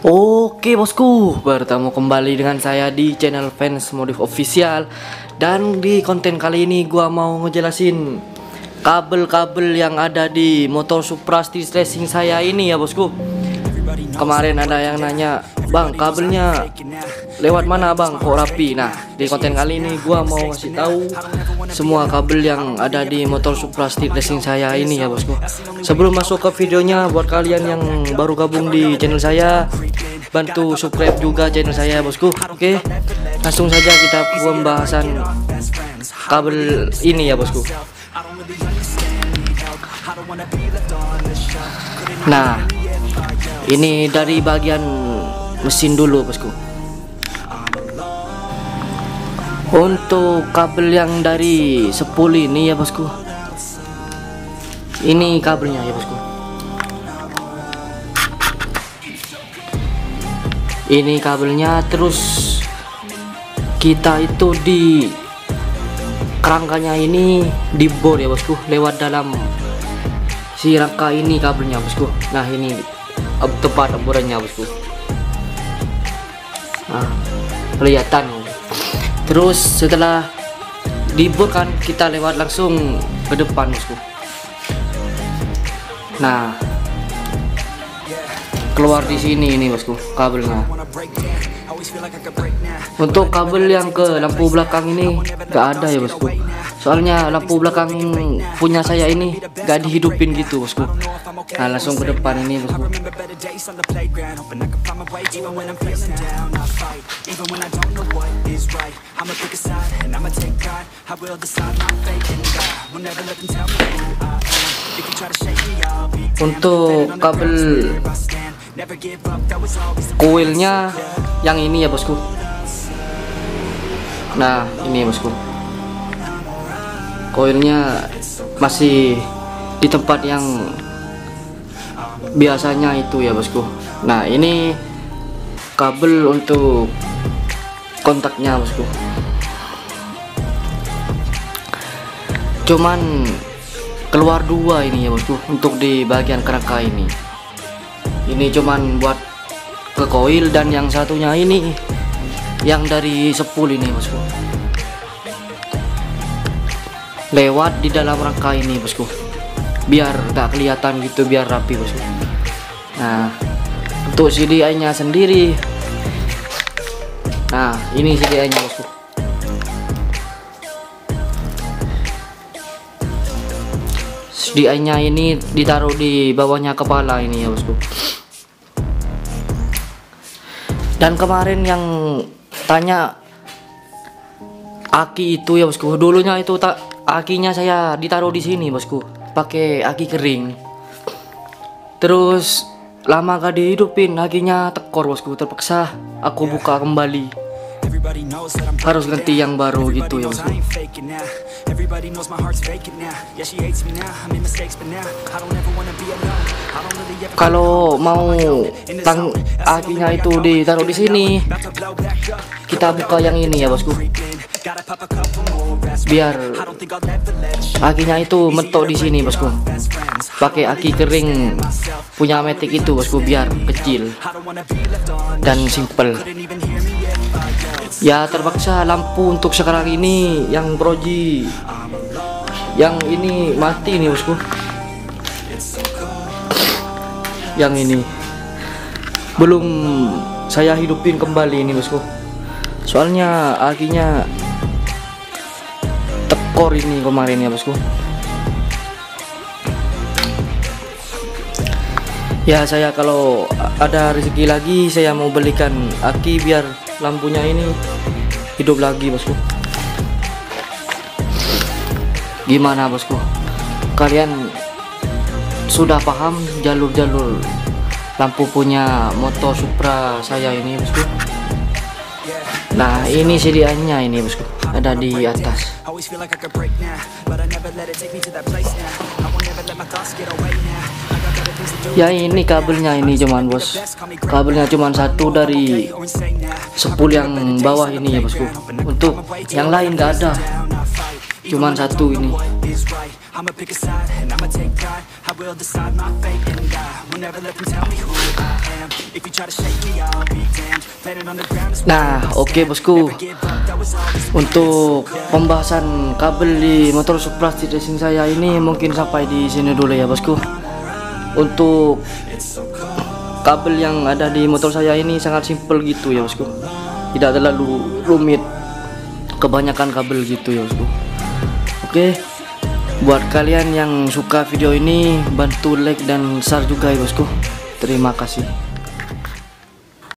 Oke bosku, bertemu kembali dengan saya di channel Fans Modif Official. Dan di konten kali ini gua mau ngejelasin kabel-kabel yang ada di motor Supra Street Racing saya ini ya bosku. Kemarin ada yang nanya, "Bang, kabelnya lewat mana bang, kok rapi?" Nah, di konten kali ini gua mau ngasih tahu semua kabel yang ada di motor Supra Street Racing saya ini ya bosku. Sebelum masuk ke videonya, buat kalian yang baru gabung di channel saya, bantu subscribe juga channel saya bosku. Oke, langsung saja kita pembahasan kabel ini ya bosku. Nah, ini dari bagian mesin dulu bosku. Untuk kabel yang dari spool ini ya bosku, ini kabelnya ya bosku. Ini kabelnya, terus kita itu di kerangkanya ini dibor ya bosku, lewat dalam si rangka ini kabelnya bosku. Nah, ini tepat borannya bosku. Nah, kelihatan. Terus setelah dibor kan, kita lewat langsung ke depan bosku. Nah, keluar di sini ini bosku kabelnya. Untuk kabel yang ke lampu belakang ini gak ada ya bosku, soalnya lampu belakang punya saya ini gak dihidupin gitu bosku. Nah, langsung ke depan ini bosku. Untuk kabel koilnya yang ini ya bosku. Nah, ini ya bosku, koilnya masih di tempat yang biasanya itu ya bosku. Nah, ini kabel untuk kontaknya bosku. Cuman keluar dua ini ya bosku untuk di bagian kerangka ini. Ini cuman buat ke koil, dan yang satunya ini yang dari spool ini bosku, lewat di dalam rangka ini bosku, biar gak kelihatan gitu, biar rapi bosku. Nah, untuk CDI nya sendiri, nah ini CDI nya bosku. CDI nya ini ditaruh di bawahnya kepala ini ya bosku. Dan kemarin yang tanya aki itu ya bosku, dulunya itu akinya saya ditaruh di sini bosku, pakai aki kering. Terus lama gak dihidupin, akinya tekor bosku, terpaksa aku buka kembali, harus ganti yang baru gitu ya bosku. Kalau mau akinya itu ditaruh di sini, kita buka yang ini ya bosku, biar akinya itu mentok di sini bosku. Pakai aki kering punya Matic itu bosku, biar kecil dan simple. Ya, terpaksa lampu untuk sekarang ini yang proji yang ini mati nih bosku. Yang ini belum saya hidupin kembali ini bosku, soalnya akinya tekor ini kemarin ya bosku. Ya, saya kalau ada rezeki lagi saya mau belikan aki biar lampunya ini hidup lagi bosku. Gimana bosku, kalian sudah paham jalur-jalur lampu punya motor Supra saya ini bosku? Nah, ini CDI nya ini bosku, ada di atas. Ya, ini kabelnya ini cuman bos, kabelnya cuman satu dari spool yang bawah ini ya bosku. Untuk yang lain gak ada, cuman satu ini. I'ma pick a side and I'ma take pride. I will decide my fate and I will never let them tell me who I am. If you try to shake me, I'll be damned. Planet on the ground is Nah, oke bosku. Untuk pembahasan kabel di motor Supra Street Racing saya ini mungkin sampai di sini dulu ya bosku. Untuk kabel yang ada di motor saya ini sangat simple gitu ya bosku, tidak terlalu rumit, kebanyakan kabel gitu ya bosku. Oke, buat kalian yang suka video ini bantu like dan share juga ya bosku. Terima kasih.